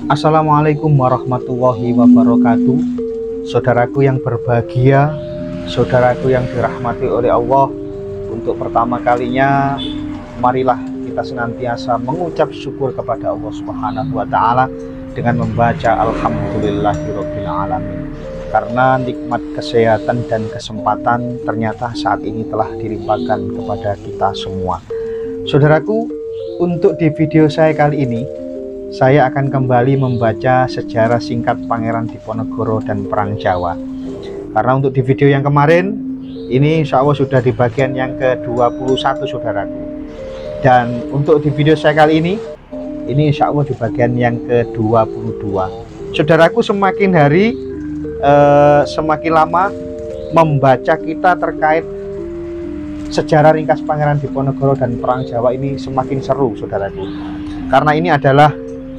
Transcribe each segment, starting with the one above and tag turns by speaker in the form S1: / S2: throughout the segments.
S1: Assalamualaikum warahmatullahi wabarakatuh. Saudaraku yang berbahagia, saudaraku yang dirahmati oleh Allah, untuk pertama kalinya marilah kita senantiasa mengucap syukur kepada Allah Subhanahu wa taala dengan membaca alhamdulillahirabbil alamin. Karena nikmat kesehatan dan kesempatan ternyata saat ini telah dilimpahkan kepada kita semua. Saudaraku, untuk di video saya kali ini saya akan kembali membaca sejarah singkat Pangeran Diponegoro dan Perang Jawa. Karena untuk di video yang kemarin, ini insya Allah sudah di bagian yang ke-21 saudaraku. Dan untuk di video saya kali ini insya Allah di bagian yang ke-22. Saudaraku, semakin hari semakin lama membaca kita terkait sejarah ringkas Pangeran Diponegoro dan Perang Jawa ini semakin seru saudaraku. Karena ini adalah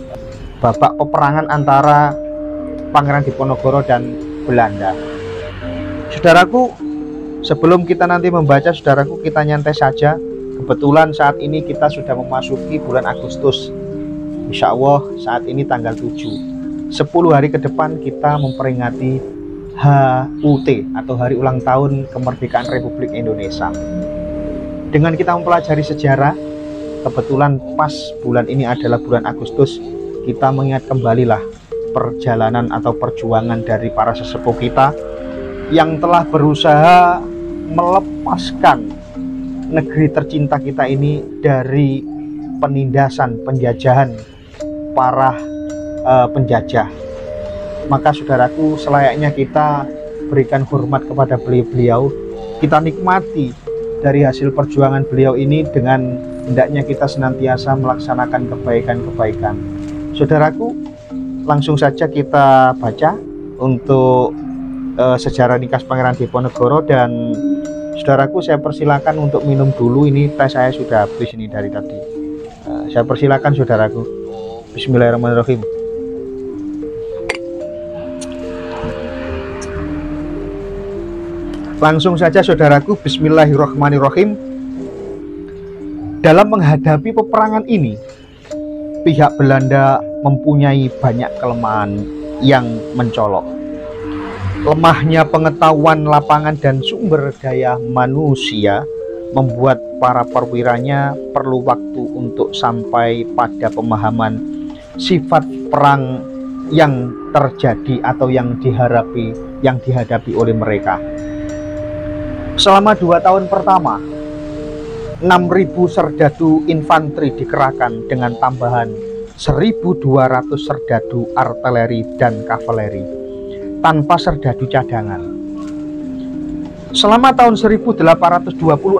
S1: babak peperangan antara Pangeran Diponegoro dan Belanda. Saudaraku, sebelum kita nanti membaca, saudaraku, kita nyantai saja. Kebetulan saat ini kita sudah memasuki bulan Agustus. Insya Allah saat ini tanggal 7. 10 hari ke depan kita memperingati HUT atau Hari Ulang Tahun Kemerdekaan Republik Indonesia. Dengan kita mempelajari sejarah, kebetulan pas bulan ini adalah bulan Agustus, kita mengingat kembalilah perjalanan atau perjuangan dari para sesepuh kita yang telah berusaha melepaskan negeri tercinta kita ini dari penindasan, penjajahan para penjajah. Maka saudaraku, selayaknya kita berikan hormat kepada beliau-beliau, kita nikmati dari hasil perjuangan beliau ini dengan hendaknya kita senantiasa melaksanakan kebaikan-kebaikan. Saudaraku, langsung saja kita baca untuk sejarah ringkas Pangeran Diponegoro. Dan saudaraku, saya persilakan untuk minum dulu. Ini teh saya sudah habis ini dari tadi. Saya persilakan saudaraku. Bismillahirrahmanirrahim. Langsung saja saudaraku, bismillahirrahmanirrahim. Dalam menghadapi peperangan ini, pihak Belanda mempunyai banyak kelemahan yang mencolok. Lemahnya pengetahuan lapangan dan sumber daya manusia membuat para perwiranya perlu waktu untuk sampai pada pemahaman sifat perang yang terjadi atau yang dihadapi oleh mereka. Selama 2 tahun pertama, 6.000 serdadu infanteri dikerahkan dengan tambahan 1.200 serdadu artileri dan kavaleri tanpa serdadu cadangan. Selama tahun 1826,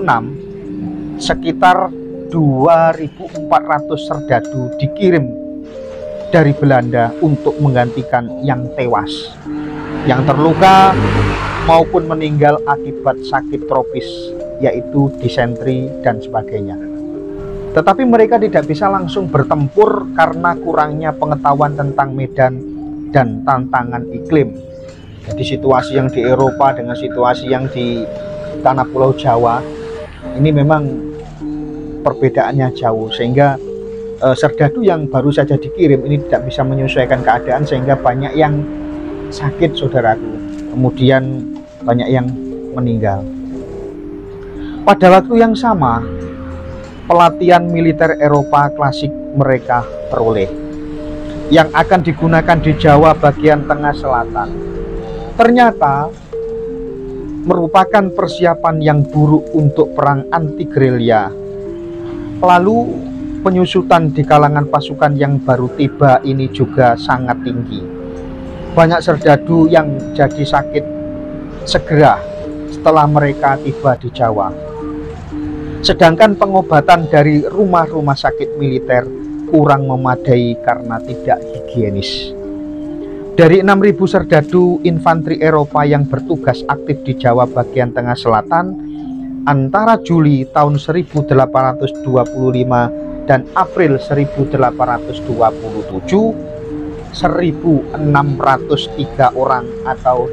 S1: sekitar 2.400 serdadu dikirim dari Belanda untuk menggantikan yang tewas, yang terluka maupun meninggal akibat sakit tropis, yaitu disentri dan sebagainya. Tetapi mereka tidak bisa langsung bertempur karena kurangnya pengetahuan tentang medan dan tantangan iklim. Jadi situasi yang di Eropa dengan situasi yang di tanah pulau Jawa ini memang perbedaannya jauh, sehingga serdadu yang baru saja dikirim ini tidak bisa menyesuaikan keadaan, sehingga banyak yang sakit saudaraku, kemudian banyak yang meninggal. Pada waktu yang sama, pelatihan militer Eropa klasik mereka peroleh, yang akan digunakan di Jawa bagian tengah selatan, ternyata merupakan persiapan yang buruk untuk perang anti-gerilya. Lalu penyusutan di kalangan pasukan yang baru tiba ini juga sangat tinggi. Banyak serdadu yang jadi sakit segera setelah mereka tiba di Jawa. Sedangkan pengobatan dari rumah-rumah sakit militer kurang memadai karena tidak higienis. Dari 6.000 serdadu infanteri Eropa yang bertugas aktif di Jawa bagian tengah selatan antara Juli tahun 1825 dan April 1827, 1.603 orang atau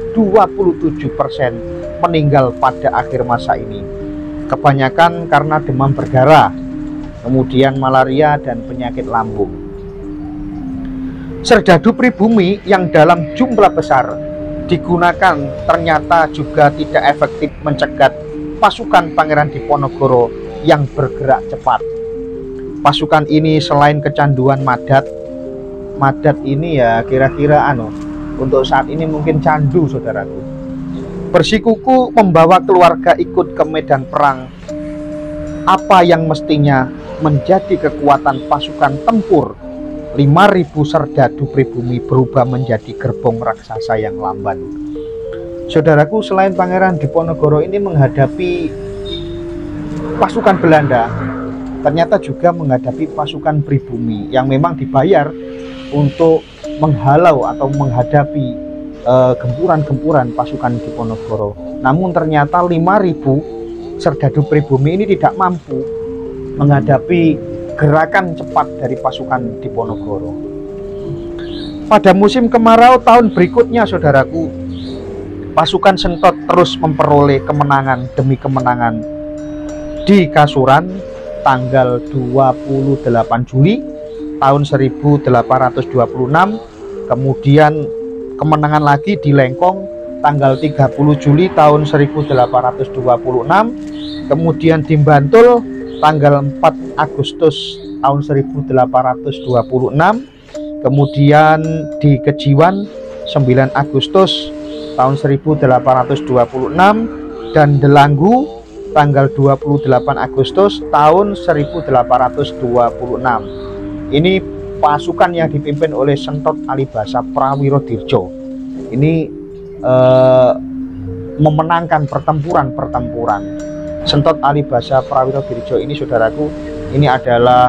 S1: 27% meninggal pada akhir masa ini. Kebanyakan karena demam berdarah, kemudian malaria dan penyakit lambung. Serdadu pribumi yang dalam jumlah besar digunakan ternyata juga tidak efektif mencegat pasukan Pangeran Diponegoro yang bergerak cepat. Pasukan ini selain kecanduan madat ini ya kira-kira untuk saat ini mungkin candu, saudaraku. Bersikuku membawa keluarga ikut ke medan perang, apa yang mestinya menjadi kekuatan pasukan tempur 5.000 serdadu pribumi berubah menjadi gerbong raksasa yang lamban. Saudaraku, selain Pangeran Diponegoro ini menghadapi pasukan Belanda, ternyata juga menghadapi pasukan pribumi yang memang dibayar untuk menghalau atau menghadapi gempuran-gempuran pasukan Diponegoro. Namun ternyata 5.000 serdadu pribumi ini tidak mampu menghadapi gerakan cepat dari pasukan Diponegoro. Pada musim kemarau tahun berikutnya, saudaraku, pasukan Sentot terus memperoleh kemenangan demi kemenangan di Kasuran tanggal 28 Juli tahun 1826, kemudian kemenangan lagi di Lengkong tanggal 30 Juli tahun 1826, kemudian di Bantul tanggal 4 Agustus tahun 1826, kemudian di Kejiwan 9 Agustus tahun 1826, dan Delanggu tanggal 28 Agustus tahun 1826. Ini pasukan yang dipimpin oleh Sentot Alibasa Prawirodirjo. Ini memenangkan pertempuran-pertempuran. Sentot Alibasa Prawirodirjo ini, saudaraku, ini adalah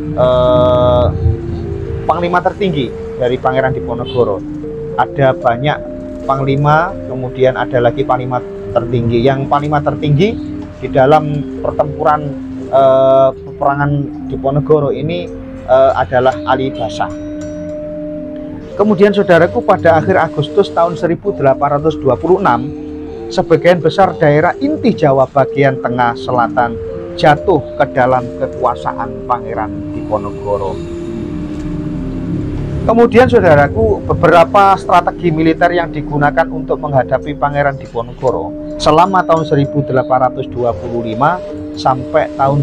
S1: panglima tertinggi dari Pangeran Diponegoro. Ada banyak panglima, kemudian ada lagi panglima tertinggi. Yang panglima tertinggi di dalam pertempuran peperangan Diponegoro ini adalah Alibasa. Kemudian, saudaraku, pada akhir Agustus tahun 1826, sebagian besar daerah inti Jawa bagian tengah selatan jatuh ke dalam kekuasaan Pangeran Diponegoro. Kemudian, saudaraku, beberapa strategi militer yang digunakan untuk menghadapi Pangeran Diponegoro selama tahun 1825 sampai tahun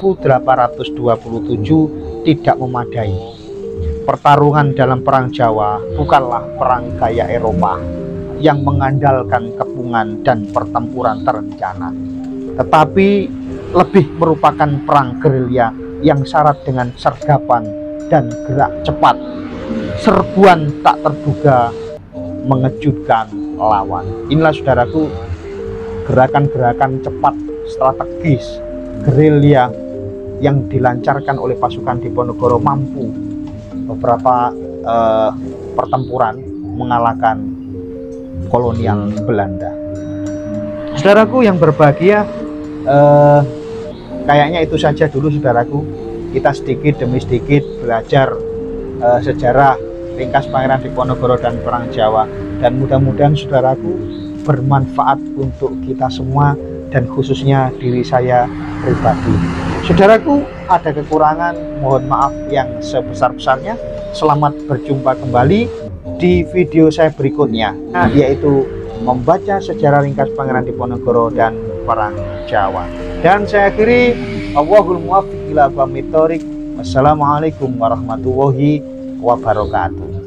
S1: 1827 tidak memadai. Pertarungan dalam Perang Jawa bukanlah perang gaya Eropa yang mengandalkan kepungan dan pertempuran terencana, tetapi lebih merupakan perang gerilya yang syarat dengan sergapan dan gerak cepat, serbuan tak terduga, mengejutkan lawan. Inilah, saudaraku, gerakan-gerakan cepat strategis gerilya yang dilancarkan oleh pasukan Diponegoro, mampu beberapa pertempuran mengalahkan kolonial Belanda. Saudaraku yang berbahagia, kayaknya itu saja dulu, saudaraku. Kita sedikit demi sedikit belajar sejarah ringkas Pangeran Diponegoro dan Perang Jawa, dan mudah-mudahan, saudaraku, bermanfaat untuk kita semua dan khususnya diri saya pribadi. Saudaraku, ada kekurangan, mohon maaf yang sebesar-besarnya. Selamat berjumpa kembali di video saya berikutnya, yaitu membaca sejarah ringkas Pangeran Diponegoro dan Perang Jawa. Dan saya akhiri, Allahul muwaffiq ila aqwamit thoriq. Wassalamualaikum warahmatullahi wabarakatuh.